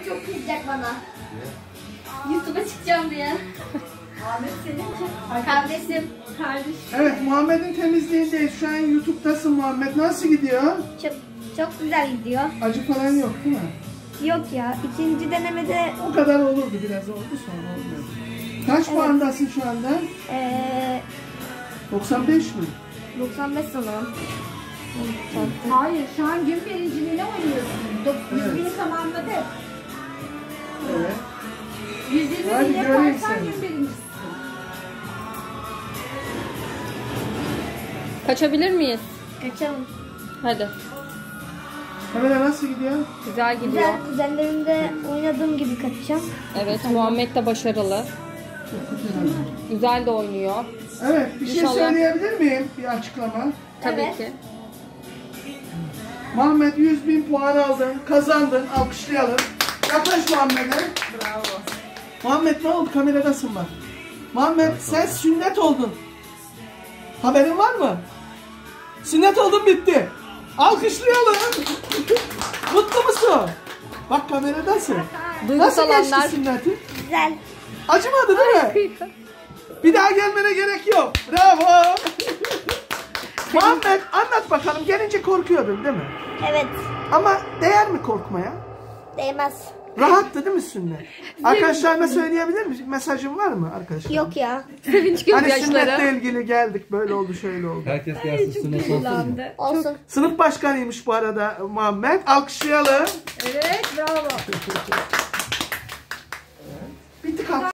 Muhammed çok kızacak bana. YouTube'a çıkacağım diye. Ahmet senin Kardeşim. kardeşim. Evet, Muhammed'in temizliğindeyiz. Şu an YouTube'dasın Muhammed. Nasıl gidiyor? Çok güzel gidiyor. Acı falan yok değil mi? Yok ya. İkinci denemede O kadar olurdu, biraz oldu sonra olmadı. Kaç puandasın şu anda? 95 mi? 95 sanırım. Hayır, şu an gün birinciliğine oynuyorsun. 100.000'i tamamladı. Evet. 120 Hadi bin göreyim yaparsan seni. gün birincisisin. Kaçabilir miyiz? Kaçalım. Hadi. Kamera nasıl gidiyor? Güzel gidiyor. Güzel, kuzenlerimde oynadığım gibi kaçacağım. Evet, Muhammed de başarılı. Çok güzel. Güzel de oynuyor. Evet, bir şey İnşallah. söyleyebilir miyim? Bir açıklama. Tabii Evet. ki. Muhammed 100.000 puan aldın, kazandın. Alkışlayalım. Yaklaş Muhammed'e. Bravo. Muhammed ne oldu? Kameradasın bak. Muhammed sen sünnet oldun. Haberin var mı? Sünnet oldun, bitti. Alkışlayalım. Mutlu musun? Bak kameradasın. Duygusal Nasıl geçti anlar. sünneti? Güzel. Acımadı değil mi? Bir daha gelmene gerek yok. Bravo. Muhammed anlat bakalım. Gelince korkuyordun değil mi? Evet. Ama değer mi korkmaya? Değmez. Rahattı değil mi sünnet? Arkadaşlarına söyleyebilir misin? Mesajın var mı arkadaşlar? Yok ya. Sevinç Hani gözyaşları. sünnetle ilgili geldik, böyle oldu, şöyle oldu. Herkes gelsin sünnet olsun mu? Olsun. Sınıf başkanıymış bu arada Muhammed. Alkışlayalım. Evet, bravo. Bitti kalk.